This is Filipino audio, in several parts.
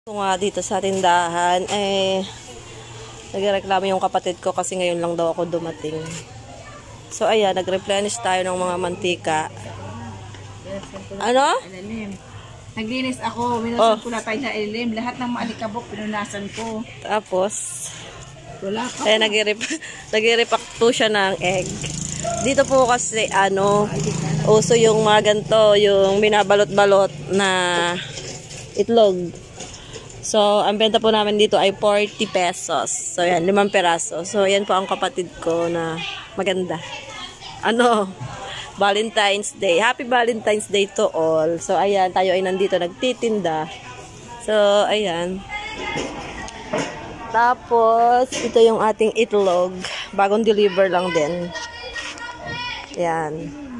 Kung nga dito sa tindahan, nagreklamo yung kapatid ko kasi ngayon lang daw ako dumating. So, ayan, nag-replenish tayo ng mga mantika. Ano? Naglinis ako, minusan ko na tayo sa ilim. Lahat ng maalikabok, pinunasan ko. Tapos, wala ka. nag-repack po siya ng egg. Dito po kasi, uso yung mga ganito, yung binabalot-balot na itlog. So, ang benta po namin dito ay 40 pesos. So, yan, 5 peraso. So, yan po ang kapatid ko na maganda. Valentine's Day. Happy Valentine's Day to all. So, ayan, tayo ay nandito nagtitinda. So, ayan. Tapos, ito yung ating itlog. Bagong deliver lang din. Ayan.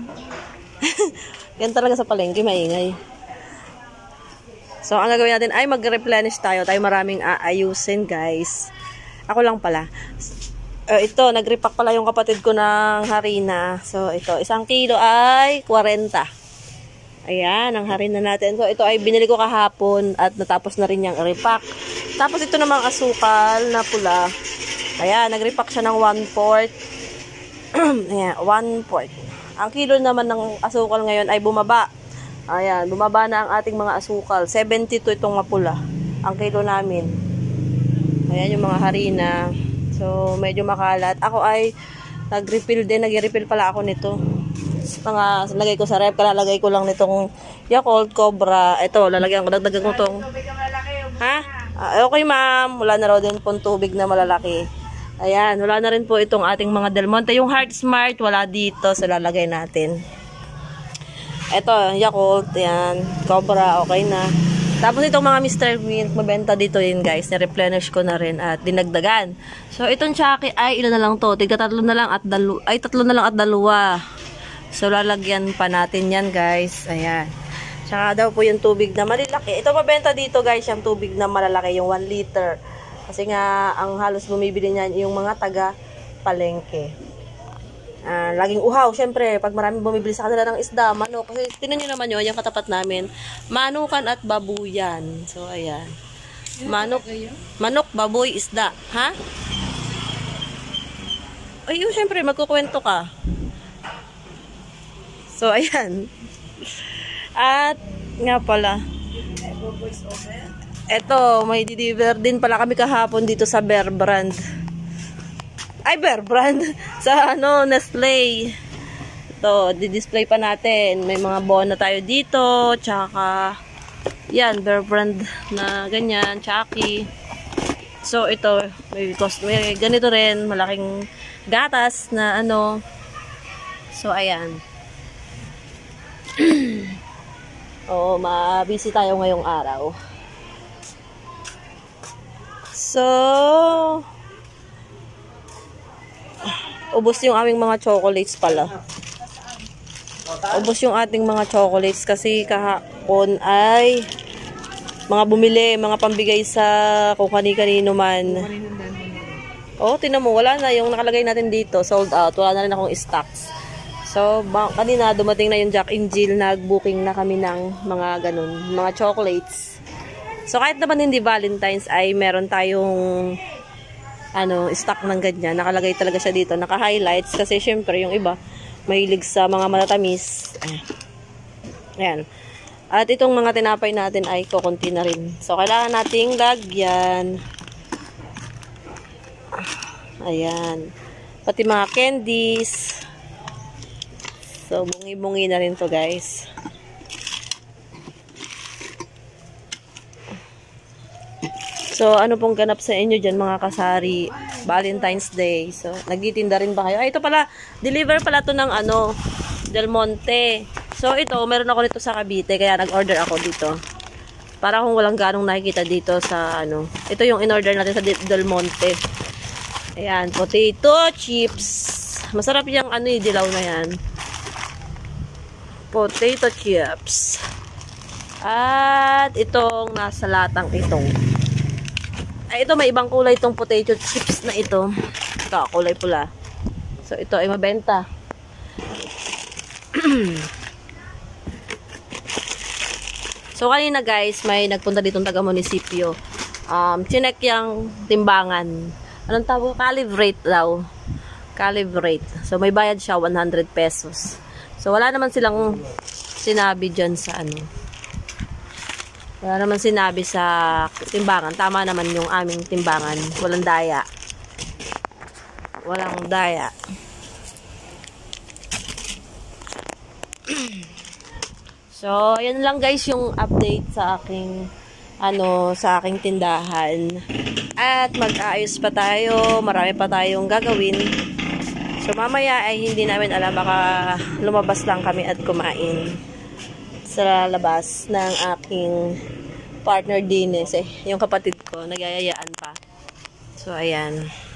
Yan talaga sa palengke, maingay. So, ang gagawin natin ay mag-replenish tayo. Tayo maraming aayusin, guys. Ako lang pala. Ito, nag-repack pala yung kapatid ko ng harina. So, ito, 1 kilo ay 40. Ayan, ang harina natin. So, ito ay binili ko kahapon at natapos na rin yung repack. Tapos, ito namang asukal na pula. Ayan, nag-repack siya ng 1/4. Ayan, 1/4. Ang kilo naman ng asukal ngayon ay bumaba. Ayan, bumaba na ang ating mga asukal. 72 itong mapula. Ang kilo namin. Ayan yung mga harina. So, medyo makalat. Ako ay nag-refill din. Nag-refill pala ako nito. Lagay ko sa rep. Kalalagay ko lang nitong Yakult, Cobra. Ito, lalagyan ko. Dagdagan ko itong. Ha? Okay, ma'am. Wala na raw din pong tubig na malalaki. Ayan, wala na rin po itong ating mga Del Monte. Yung Heart Smart, wala dito. So, lalagay natin. Ito, Yakult, yan, Cobra, okay na. Tapos itong mga Mr. Milk, mabenta dito yun guys. Ni-replenish ko na rin at dinagdagan. So, itong Chucky ay ilan na lang to? Tatlo na lang at dalawa. So, lalagyan pa natin yan guys. Ayan. Tsaka daw po yung tubig na malalaki. Ito mabenta dito guys, yung tubig na malalaki, yung 1 liter. Kasi nga, ang halos bumibili niyan yung mga taga-palengke. Laging uhaw, syempre, pag maraming bumibili sa kanila ng isda, manok, kasi tinan nyo naman yun, yung katapat namin, manukan at babuyan. So, ayan. Manok, baboy, isda. Ha? Ay, yun, syempre, magkukwento ka. So, ayan. At, nga pala, eto, may deliver din pala kami kahapon dito sa Bear Brand. Bear Brand sa Nestle. Ito, di-display pa natin. May mga bona tayo dito, tsaka yan, Bear Brand na ganyan, Chucky. So ito, may ganito rin, malaking gatas na So ayan. Busy tayo ngayong araw. So, ubos yung aming mga chocolates pala. Ubos yung ating mga chocolates kasi kahapon ay mga bumili, mga pambigay sa kung kani-kanino man. Tinan mo, wala na yung nakalagay natin dito, sold out. Wala na rin akong stocks. So, kanina dumating na yung Jack and Jill, nag-booking na kami ng mga ganun, mga chocolates. So, kahit naman hindi Valentine's ay meron tayong stock ng ganyan. Nakalagay talaga siya dito. Naka-highlights kasi syempre yung iba mahilig sa mga matatamis. Ayan. At itong mga tinapay natin ay kukunti na rin. So, kailangan nating lagyan. Ayan. Pati mga candies. So, bungi-bungi na rin to guys. So, ano pong ganap sa inyo dyan mga kasari? Valentine's Day. So, nagtitinda rin ba kayo? Ito pala, deliver pala to ng Del Monte. So, ito, meron ako nito sa Cavite, kaya nag-order ako dito. Para kung walang ganong nakikita dito sa Ito yung in-order natin sa Del Monte. Ayan, potato chips. Masarap yung dilaw na yan. Potato chips. At itong nasa latang itong. Ito may ibang kulay itong potato chips na ito. Ito, kulay pula. So, ito ay mabenta. So, kanina guys, may nagpunta ditong taga-munisipyo. Chinek yung timbangan. Anong tawag? Calibrate daw. Calibrate. So, may bayad siya 100 pesos. So, wala naman silang sinabi dyan sa ano. Wala naman sinabi sa timbangan. Tama naman yung aming timbangan. Walang daya. Walang daya. So, yan lang guys yung update sa aking sa aking tindahan. At mag-aayos pa tayo. Marami pa tayong gagawin. So, mamaya ay hindi namin alam. Baka lumabas lang kami at kumain sa labas ng aking partner din yung kapatid ko, nagyayayaan pa. So, ayan.